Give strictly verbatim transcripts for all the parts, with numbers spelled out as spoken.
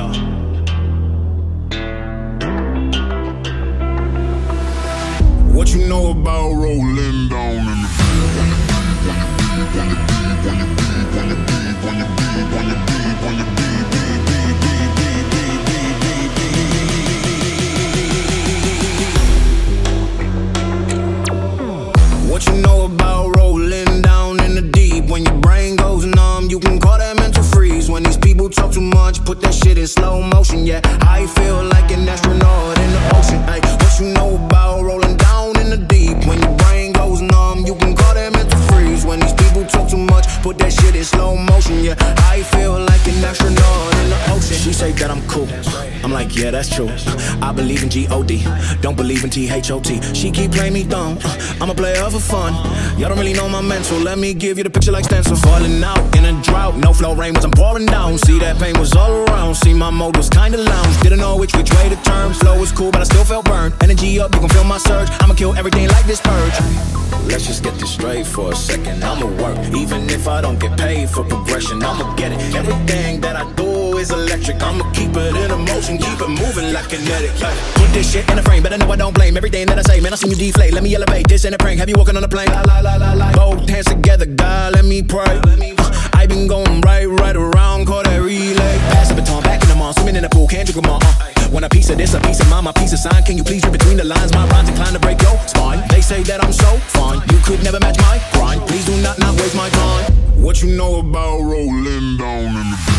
What you know about rolling down in the What you know about rolling down in the deep? When your brain goes numb, you can call that mental freeze. When these people talk too much, put that shit in slow motion. Yeah, I feel like an astronaut in the ocean. Ay, what you know about rolling down in the deep? When your brain goes numb, you can call that mental freeze. When these people talk too much, put that shit in slow motion. Yeah, I feel like an astronaut in the ocean. She say that I'm cool, I'm like, yeah, that's true. I believe in G O D, don't believe in T H O T. She keep playing me dumb, I'm a player for fun. Y'all don't really know my mental, let me give you the picture like stencil. Falling out in a drought, no flow rain was I'm pouring down. See that pain was all around, see my mode was kinda lounge. Didn't know which which way to turn, flow was cool but I still felt burned. Energy up, you can feel my surge, I'ma kill everything like this purge. Let's just get this straight for a second, I'ma work. Even if I don't get paid for progression, I'ma get it. Everything that I do is electric, I'ma keep it in motion, keep it moving like kinetic. Put this shit in a frame, better know I don't blame everything that I say. Man, I seen you deflate, let me elevate, this ain't a prank. Have you walking on a plane? La la la la la. Both hands together, God, let me pray. uh, I been going right, right around, call that relay. Pass the baton, back in the mall, swimming in the pool, can't drink them all. uh. Want a piece of this, a piece of mine, my piece of sign. Can you please read between the lines? My rhymes inclined to break your spine. They say that I'm so fine, you could never match my grind. Please do not, not waste my time. What you know about rolling down in the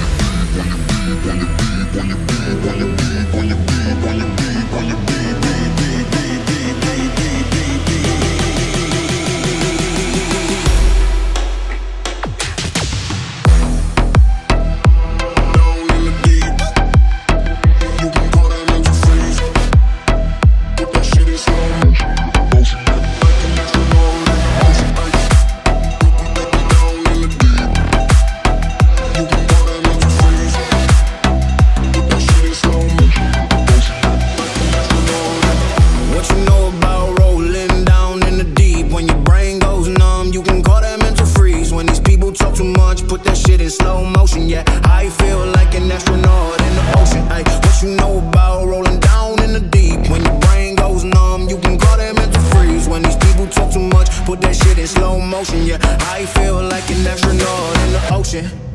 put that shit in slow motion. Yeah, I feel like an astronaut in the ocean. Ay, what you know about rolling down in the deep? When your brain goes numb, you can call that mental freeze. When these people talk too much, put that shit in slow motion. Yeah, I feel like an astronaut in the ocean.